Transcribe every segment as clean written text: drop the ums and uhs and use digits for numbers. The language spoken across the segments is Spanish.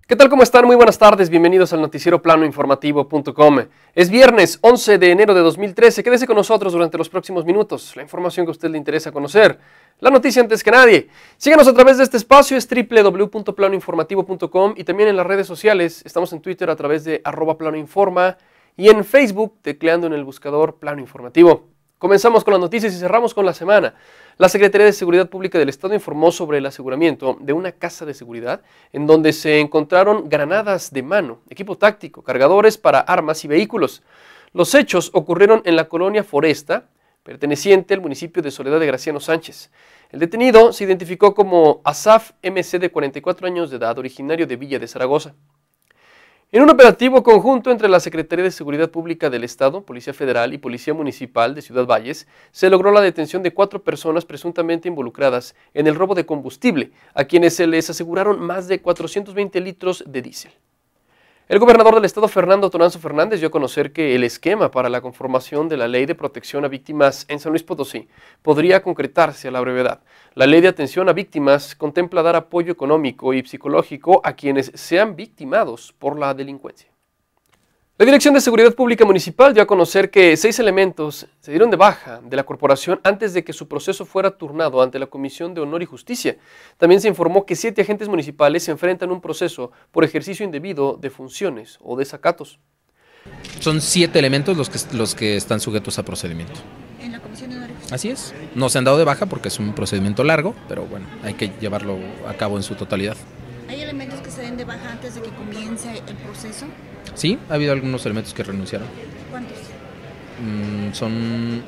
¿Qué tal? ¿Cómo están? Muy buenas tardes, bienvenidos al noticiero planoinformativo.com. Es viernes 11 de enero de 2013, quédese con nosotros durante los próximos minutos, la información que a usted le interesa conocer, la noticia antes que nadie. Síganos a través de este espacio, es www.planoinformativo.com y también en las redes sociales, estamos en Twitter a través de @planoinforma y en Facebook tecleando en el buscador Plano Informativo. Comenzamos con las noticias y cerramos con la semana. La Secretaría de Seguridad Pública del Estado informó sobre el aseguramiento de una casa de seguridad en donde se encontraron granadas de mano, equipo táctico, cargadores para armas y vehículos. Los hechos ocurrieron en la colonia Foresta, perteneciente al municipio de Soledad de Graciano Sánchez. El detenido se identificó como Asaf MC, de 44 años de edad, originario de Villa de Zaragoza. En un operativo conjunto entre la Secretaría de Seguridad Pública del Estado, Policía Federal y Policía Municipal de Ciudad Valles, se logró la detención de 4 personas presuntamente involucradas en el robo de combustible, a quienes se les aseguraron más de 420 litros de diésel. El gobernador del estado, Fernando Tonanzo Fernández, dio a conocer que el esquema para la conformación de la Ley de Protección a Víctimas en San Luis Potosí podría concretarse a la brevedad. La Ley de Atención a Víctimas contempla dar apoyo económico y psicológico a quienes sean victimados por la delincuencia. La Dirección de Seguridad Pública Municipal dio a conocer que 6 elementos se dieron de baja de la corporación antes de que su proceso fuera turnado ante la Comisión de Honor y Justicia. También se informó que 7 agentes municipales se enfrentan a un proceso por ejercicio indebido de funciones o desacatos. Son 7 elementos los que están sujetos a procedimiento. ¿En la Comisión de Honor y Justicia? Así es. No se han dado de baja porque es un procedimiento largo, pero bueno, hay que llevarlo a cabo en su totalidad. ¿Hay elementos que se den de baja antes de que comience el proceso? Sí, ha habido algunos elementos que renunciaron. ¿Cuántos? Son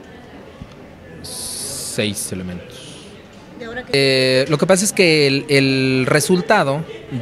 6 elementos. ¿De ahora que... Lo que pasa es que el resultado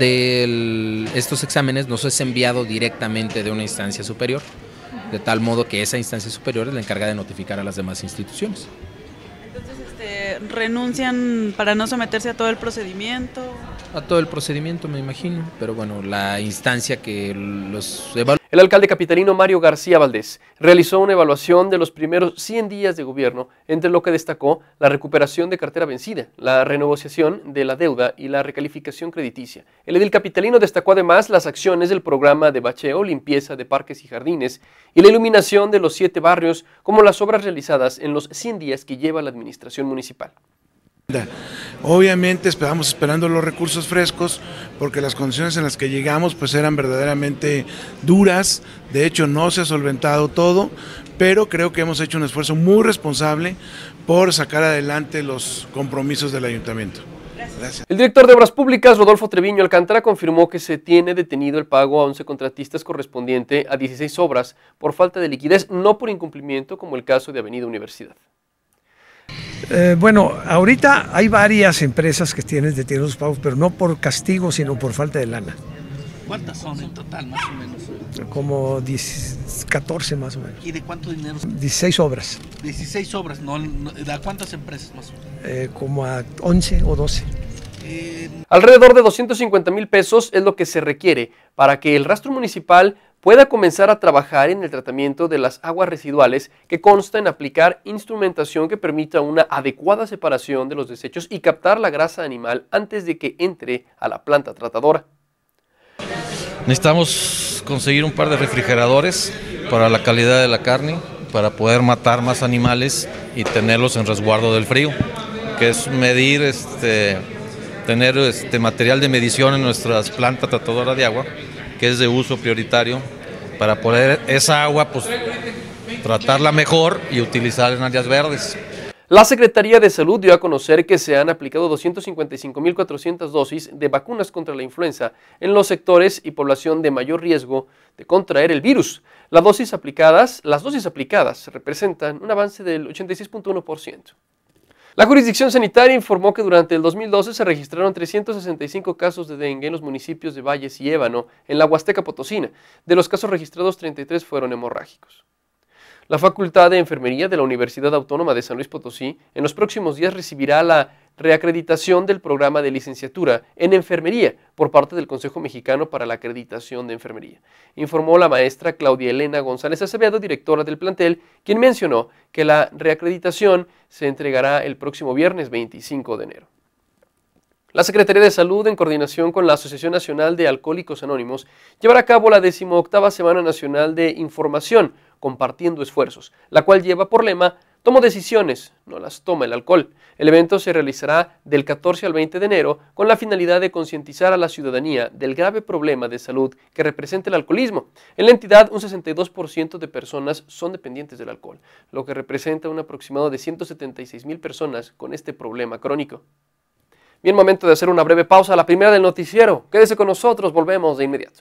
de estos exámenes nos es enviado directamente de una instancia superior, de tal modo que esa instancia superior es la encargada de notificar a las demás instituciones. Entonces, ¿renuncian para no someterse a todo el procedimiento? A todo el procedimiento, me imagino, pero bueno, la instancia que los evalúa. El alcalde capitalino Mario García Valdés realizó una evaluación de los primeros 100 días de gobierno, entre lo que destacó la recuperación de cartera vencida, la renegociación de la deuda y la recalificación crediticia. El edil capitalino destacó además las acciones del programa de bacheo, limpieza de parques y jardines y la iluminación de los 7 barrios, como las obras realizadas en los 100 días que lleva la administración municipal. Obviamente esperamos esperando los recursos frescos porque las condiciones en las que llegamos pues eran verdaderamente duras, de hecho no se ha solventado todo, pero creo que hemos hecho un esfuerzo muy responsable por sacar adelante los compromisos del ayuntamiento. Gracias. El director de Obras Públicas, Rodolfo Treviño Alcántara, confirmó que se tiene detenido el pago a 11 contratistas correspondiente a 16 obras por falta de liquidez, no por incumplimiento como el caso de Avenida Universidad. Bueno, ahorita hay varias empresas que tienen detenidos los pagos, pero no por castigo, sino por falta de lana. ¿Cuántas son en total, más o menos? Como 14 más o menos. ¿Y de cuánto dinero? 16 obras. 16 obras, ¿a cuántas empresas más o menos? Como a 11 o 12. Alrededor de 250,000 pesos es lo que se requiere para que el rastro municipal pueda comenzar a trabajar en el tratamiento de las aguas residuales, que consta en aplicar instrumentación que permita una adecuada separación de los desechos y captar la grasa animal antes de que entre a la planta tratadora. Necesitamos conseguir un par de refrigeradores para la calidad de la carne, para poder matar más animales y tenerlos en resguardo del frío, que es medir, tener material de medición en nuestras plantas tratadoras de agua, que es de uso prioritario, para poder esa agua pues tratarla mejor y utilizar en áreas verdes. La Secretaría de Salud dio a conocer que se han aplicado 255,400 dosis de vacunas contra la influenza en los sectores y población de mayor riesgo de contraer el virus. Las dosis aplicadas representan un avance del 86,1%. La jurisdicción sanitaria informó que durante el 2012 se registraron 365 casos de dengue en los municipios de Valles y Ébano, en la Huasteca Potosina. De los casos registrados, 33 fueron hemorrágicos. La Facultad de Enfermería de la Universidad Autónoma de San Luis Potosí en los próximos días recibirá la reacreditación del programa de licenciatura en enfermería por parte del Consejo Mexicano para la Acreditación de Enfermería, informó la maestra Claudia Elena González Acevedo, directora del plantel, quien mencionó que la reacreditación se entregará el próximo viernes 25 de enero. La Secretaría de Salud, en coordinación con la Asociación Nacional de Alcohólicos Anónimos, llevará a cabo la 18ª Semana Nacional de Información, Compartiendo Esfuerzos, la cual lleva por lema "Tomo decisiones, no las toma el alcohol". El evento se realizará del 14 al 20 de enero con la finalidad de concientizar a la ciudadanía del grave problema de salud que representa el alcoholismo. En la entidad, un 62% de personas son dependientes del alcohol, lo que representa un aproximado de 176,000 personas con este problema crónico. Bien, momento de hacer una breve pausa, la primera del noticiero. Quédese con nosotros, volvemos de inmediato.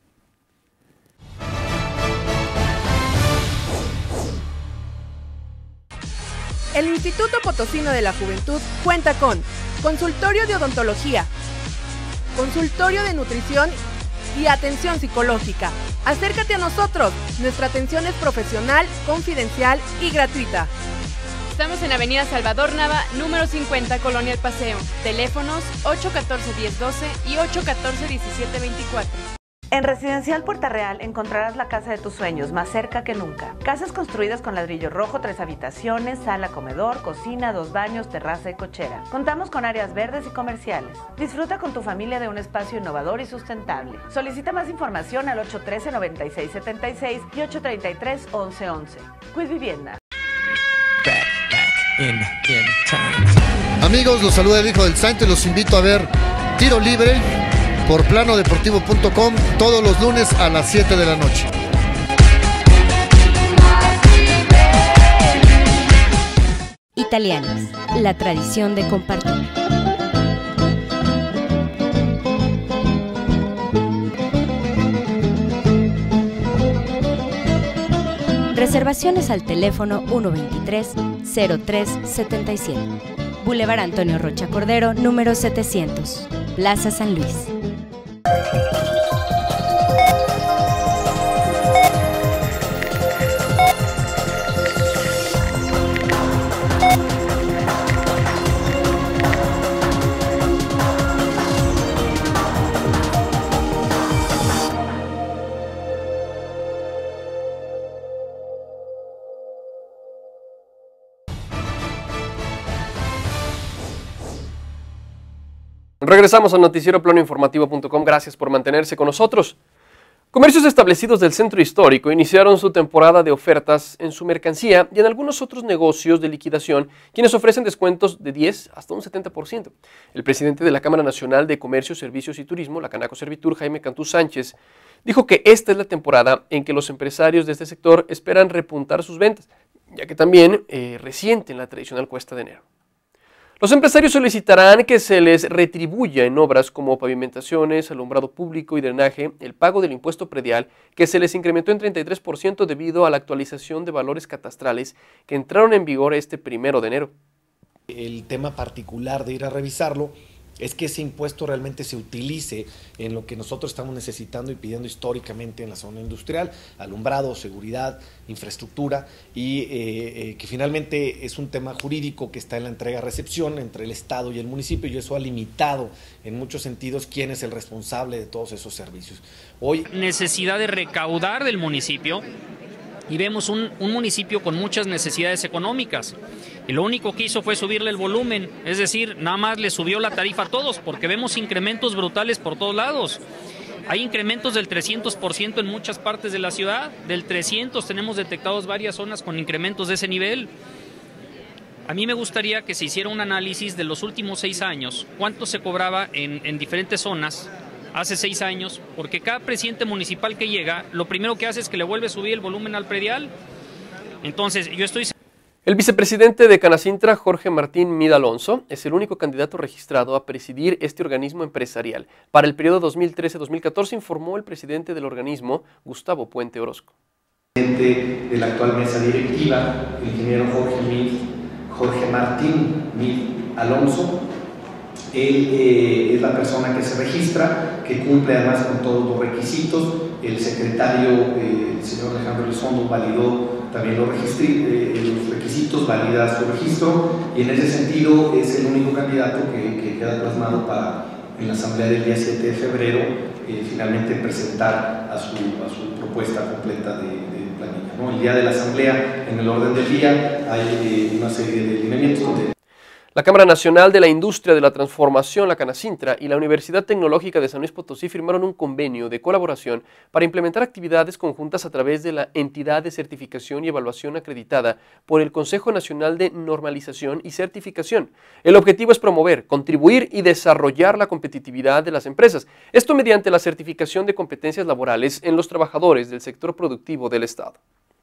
El Instituto Potosino de la Juventud cuenta con consultorio de odontología, consultorio de nutrición y atención psicológica. Acércate a nosotros, nuestra atención es profesional, confidencial y gratuita. Estamos en Avenida Salvador Nava, número 50, Colonia El Paseo. Teléfonos 814-1012 y 814-1724. En Residencial Puerta Real encontrarás la casa de tus sueños, más cerca que nunca. Casas construidas con ladrillo rojo, 3 habitaciones, sala, comedor, cocina, 2 baños, terraza y cochera. Contamos con áreas verdes y comerciales. Disfruta con tu familia de un espacio innovador y sustentable. Solicita más información al 813-9676 y 833-1111. Quiz Vivienda. Amigos, los saluda el hijo del santo y los invito a ver Tiro Libre por planodeportivo.com todos los lunes a las 7 de la noche. Italianos, la tradición de compartir. Reservaciones al teléfono 123-0377. Boulevard Antonio Rocha Cordero, número 700, Plaza San Luis. Regresamos al noticiero planoinformativo.com. Gracias por mantenerse con nosotros. Comercios establecidos del centro histórico iniciaron su temporada de ofertas en su mercancía y en algunos otros negocios de liquidación, quienes ofrecen descuentos de 10 hasta un 70%. El presidente de la Cámara Nacional de Comercio, Servicios y Turismo, la Canaco Servitur, Jaime Cantú Sánchez, dijo que esta es la temporada en que los empresarios de este sector esperan repuntar sus ventas, ya que también resienten la tradicional cuesta de enero. Los empresarios solicitarán que se les retribuya en obras como pavimentaciones, alumbrado público y drenaje el pago del impuesto predial, que se les incrementó en 33% debido a la actualización de valores catastrales que entraron en vigor este 1 de enero. El tema particular de ir a revisarlo es que ese impuesto realmente se utilice en lo que nosotros estamos necesitando y pidiendo históricamente en la zona industrial: alumbrado, seguridad, infraestructura, y que finalmente es un tema jurídico que está en la entrega-recepción entre el Estado y el municipio, y eso ha limitado en muchos sentidos quién es el responsable de todos esos servicios. Hoy, necesidad de recaudar del municipio, y vemos un municipio con muchas necesidades económicas, y lo único que hizo fue subirle el volumen, es decir, nada más le subió la tarifa a todos, porque vemos incrementos brutales por todos lados. Hay incrementos del 300% en muchas partes de la ciudad, del 300% tenemos detectados varias zonas con incrementos de ese nivel. A mí me gustaría que se hiciera un análisis de los últimos 6 años, cuánto se cobraba en diferentes zonas hace 6 años, porque cada presidente municipal que llega, lo primero que hace es que le vuelve a subir el volumen al predial. Entonces, yo estoy... El vicepresidente de Canacintra, Jorge Martín Mid Alonso, es el único candidato registrado a presidir este organismo empresarial. Para el periodo 2013-2014, informó el presidente del organismo, Gustavo Puente Orozco. De la actual mesa directiva, el ingeniero Jorge Martín Mid Alonso. Él es la persona que se registra, que cumple además con todos los requisitos. El secretario, el señor Alejandro Elizondo, validó también los requisitos, valida su registro, y en ese sentido es el único candidato que queda plasmado para en la asamblea del día 7 de febrero finalmente presentar a su propuesta completa de planilla, ¿no? El día de la asamblea, en el orden del día, hay una serie de lineamientos. La Cámara Nacional de la Industria de la Transformación, la Canacintra, y la Universidad Tecnológica de San Luis Potosí firmaron un convenio de colaboración para implementar actividades conjuntas a través de la entidad de certificación y evaluación acreditada por el Consejo Nacional de Normalización y Certificación. El objetivo es promover, contribuir y desarrollar la competitividad de las empresas, esto mediante la certificación de competencias laborales en los trabajadores del sector productivo del Estado.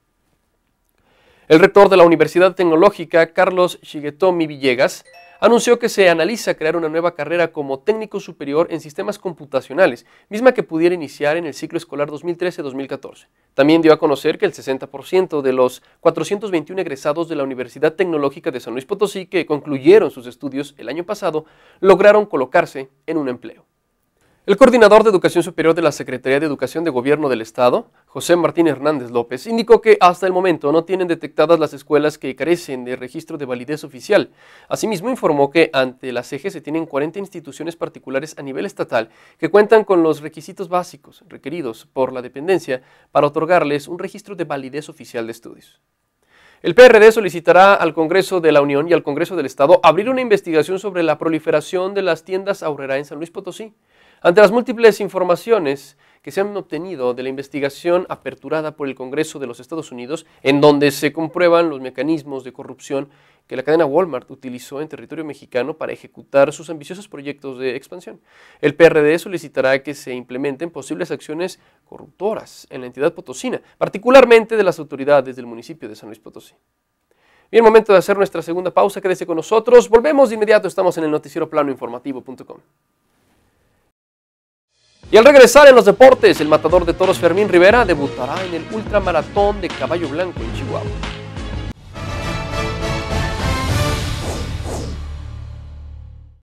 El rector de la Universidad Tecnológica, Carlos Shigetomi Villegas, anunció que se analiza crear una nueva carrera como técnico superior en sistemas computacionales, misma que pudiera iniciar en el ciclo escolar 2013-2014. También dio a conocer que el 60% de los 421 egresados de la Universidad Tecnológica de San Luis Potosí que concluyeron sus estudios el año pasado lograron colocarse en un empleo. El coordinador de Educación Superior de la Secretaría de Educación de Gobierno del Estado, José Martín Hernández López, indicó que hasta el momento no tienen detectadas las escuelas que carecen de registro de validez oficial. Asimismo, informó que ante la CEGE se tienen 40 instituciones particulares a nivel estatal que cuentan con los requisitos básicos requeridos por la dependencia para otorgarles un registro de validez oficial de estudios. El PRD solicitará al Congreso de la Unión y al Congreso del Estado abrir una investigación sobre la proliferación de las tiendas Aurrerá en San Luis Potosí. Ante las múltiples informaciones que se han obtenido de la investigación aperturada por el Congreso de los Estados Unidos, en donde se comprueban los mecanismos de corrupción que la cadena Walmart utilizó en territorio mexicano para ejecutar sus ambiciosos proyectos de expansión, el PRD solicitará que se implementen posibles acciones corruptoras en la entidad potosina, particularmente de las autoridades del municipio de San Luis Potosí. Bien, momento de hacer nuestra segunda pausa, quédese con nosotros, volvemos de inmediato, estamos en el noticieroplanoinformativo.com. Y al regresar en los deportes, el matador de toros Fermín Rivera debutará en el ultramaratón de Caballo Blanco en Chihuahua.